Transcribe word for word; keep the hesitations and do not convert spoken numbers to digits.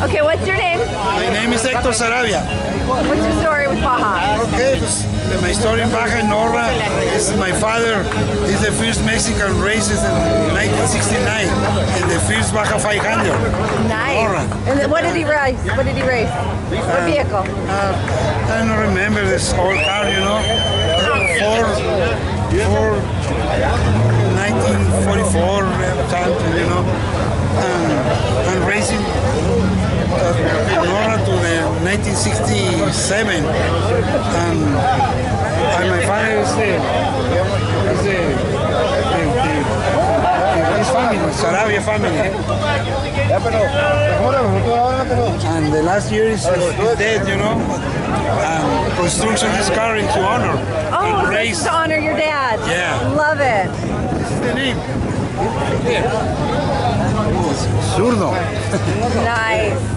Okay, what's your name? My name is Hector Saravia. What's your story with Baja? Okay, pues, my story in Baja en Norra is my father is the first Mexican racist in nineteen sixty-nine in the first Baja five hundred. Nice. Norra. And then what did he race? What did he race? What Uh, vehicle? Uh, I don't remember this old car, you know. Ford, Ford nineteen forty-four, something, you know. And, and racing uh, Norra to the nineteen sixty-seven. And, and my father is the, is the, the, the, the his family, Saravia family. And the last year is, is dead, you know. And construction is car into honor. Oh, so race. it's to honor your dad. Yeah. Love it. This is the name. Here. Zurdo. Nice.